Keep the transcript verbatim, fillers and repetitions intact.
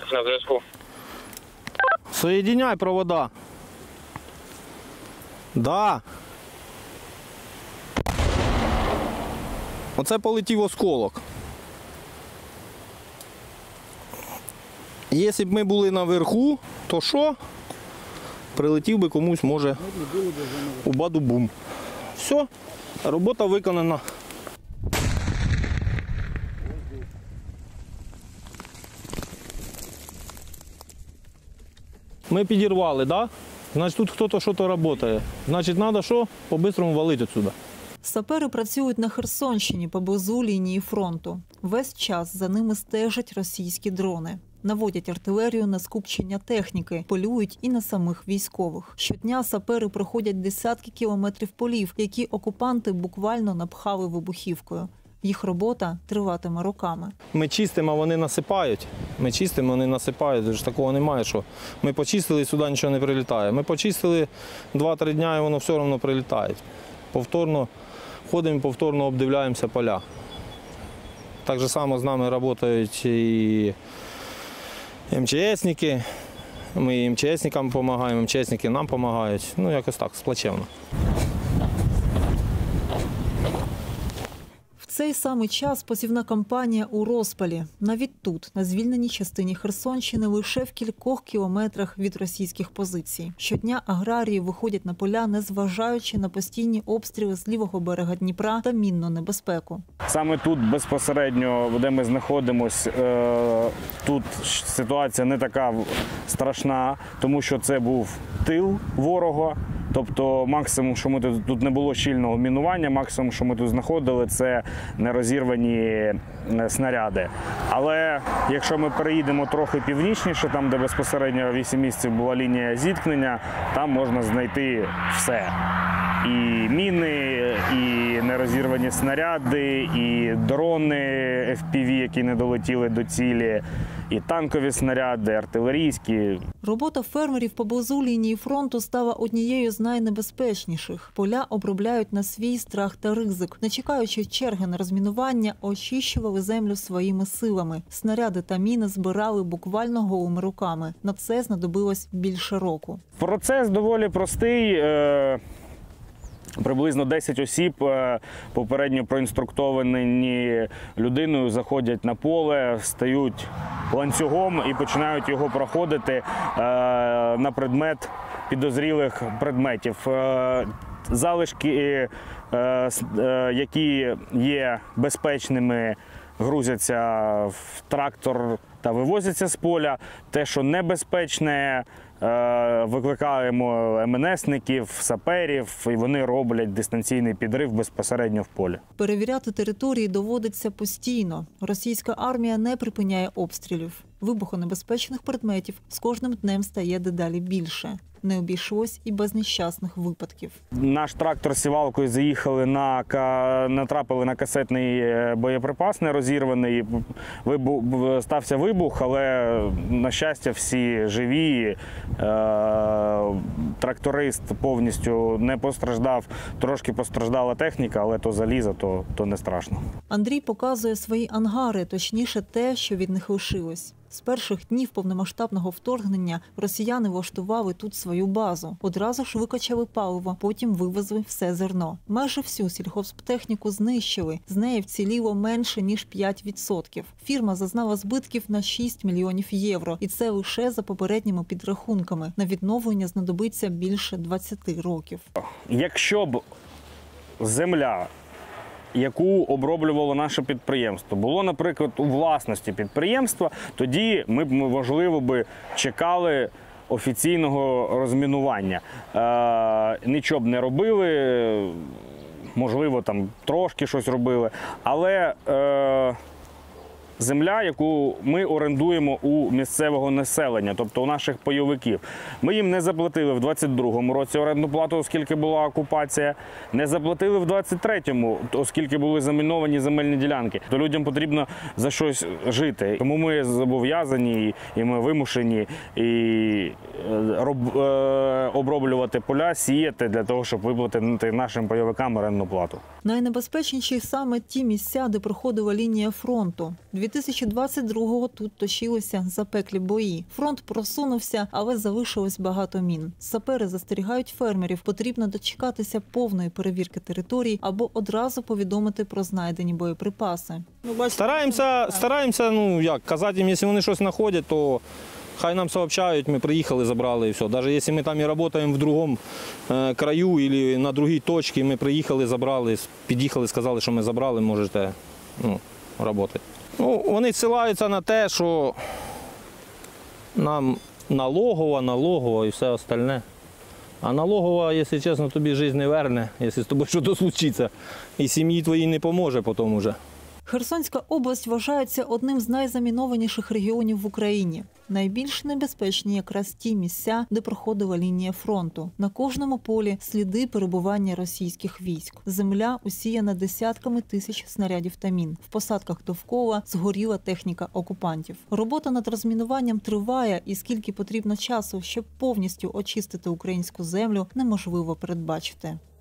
На зв'язку. Соєдиняй провода. Да. Оце полетів осколок. Якщо б ми були наверху, то що? Прилетів би комусь, може, у баду-бум. Все, робота виконана. Ми підірвали, так? Да? Значить, тут хтось щось працює. Значить, треба що? По-бистрому валити відсюди. Сапери працюють на Херсонщині поблизу лінії фронту. Весь час за ними стежать російські дрони. Наводять артилерію на скупчення техніки, полюють і на самих військових. Щодня сапери проходять десятки кілометрів полів, які окупанти буквально напхали вибухівкою. Їх робота триватиме роками. Ми чистимо, а вони насипають. Ми чистимо, вони насипають. Ж такого немає, що ми почистили і сюди нічого не прилітає. Ми почистили два-три дні і воно все одно прилітає. Повторно ходимо, повторно обдивляємося поля. Так же само з нами працюють і МЧСники. Ми МЧСникам допомагаємо, МЧСники нам допомагають. Ну, якось так, сплачевно. В цей самий час посівна кампанія у розпалі. Навіть тут, на звільненій частині Херсонщини, лише в кількох кілометрах від російських позицій. Щодня аграрії виходять на поля, незважаючи на постійні обстріли з лівого берега Дніпра та мінну небезпеку. Саме тут безпосередньо, де ми знаходимося, тут ситуація не така страшна, тому що це був тил ворога. Тобто максимум, що ми тут, тут не було щільного мінування, максимум, що ми тут знаходили, це нерозірвані снаряди. Але якщо ми переїдемо трохи північніше, там, де безпосередньо вісім місяців була лінія зіткнення, там можна знайти все. І міни, і нерозірвані снаряди, і дрони еф пі ві, які не долетіли до цілі, і танкові снаряди, артилерійські. Робота фермерів поблизу лінії фронту стала однією з найнебезпечніших. Поля обробляють на свій страх та ризик. Не чекаючи черги на розмінування, очищували землю своїми силами. Снаряди та міни збирали буквально голими руками. На це знадобилось більше року. Процес доволі простий. Приблизно десять осіб, попередньо проінструктовані людиною, заходять на поле, стають ланцюгом і починають його проходити на предмет підозрілих предметів. Залишки, які є безпечними, грузяться в трактор та вивозяться з поля. Те, що небезпечне, викликаємо ем ен есників, саперів, і вони роблять дистанційний підрив безпосередньо в полі. Перевіряти території доводиться постійно. Російська армія не припиняє обстрілів. Вибухонебезпечних предметів з кожним днем стає дедалі більше. Не обійшлось і без нещасних випадків. Наш трактор з сівалкою заїхали на, натрапили на касетний боєприпас нерозірваний. Вибух, стався вибух, але, на щастя, всі живі. Тракторист повністю не постраждав. Трошки постраждала техніка, але то залізо, то, то не страшно. Андрій показує свої ангари, точніше те, що від них лишилось. З перших днів повномасштабного вторгнення росіяни влаштували тут свою базу. Одразу ж викачали паливо, потім вивезли все зерно. Майже всю сільгосптехніку знищили. З неї вціліло менше, ніж п'ять відсотків. Фірма зазнала збитків на шість мільйонів євро. І це лише за попередніми підрахунками. На відновлення знадобиться більше двадцяти років. Якщо б земля, яку оброблювало наше підприємство, було, наприклад, у власності підприємства, тоді ми б, можливо, би чекали офіційного розмінування. Е, нічого б не робили, можливо, там трошки щось робили, але е, земля, яку ми орендуємо у місцевого населення, тобто у наших пайовиків. Ми їм не заплатили в двадцять другому році орендну плату, оскільки була окупація, не заплатили в двадцять третьому, оскільки були заміновані земельні ділянки. То людям потрібно за щось жити. Тому ми зобов'язані і ми вимушені і оброблювати поля, сіяти для того, щоб виплатити нашим пайовикам орендну плату. Найнебезпечніші саме ті місця, де проходила лінія фронту. дві тисячі двадцять другого тут точилися запеклі бої. Фронт просунувся, але залишилось багато мін. Сапери застерігають фермерів, потрібно дочекатися повної перевірки територій або одразу повідомити про знайдені боєприпаси. Стараємося, стараємося, ну як, казати їм, якщо вони щось знаходять, то хай нам сообщають, ми приїхали, забрали і все. Навіть якщо ми там і працюємо в другому е, краю або на другій точці, ми приїхали, забрали, під'їхали, сказали, що ми забрали, можете ну, працювати. Ну, вони ссилаються на те, що нам налогова, налогова і все остальне. А налогова, якщо чесно, тобі життя не верне, якщо з тобою щось случиться. І сім'ї твоїй не поможе потім уже. Херсонська область вважається одним з найзамінованіших регіонів в Україні. Найбільш небезпечні якраз ті місця, де проходила лінія фронту. На кожному полі сліди перебування російських військ. Земля усіяна десятками тисяч снарядів та мін. В посадках довкола згоріла техніка окупантів. Робота над розмінуванням триває, і скільки потрібно часу, щоб повністю очистити українську землю, неможливо передбачити.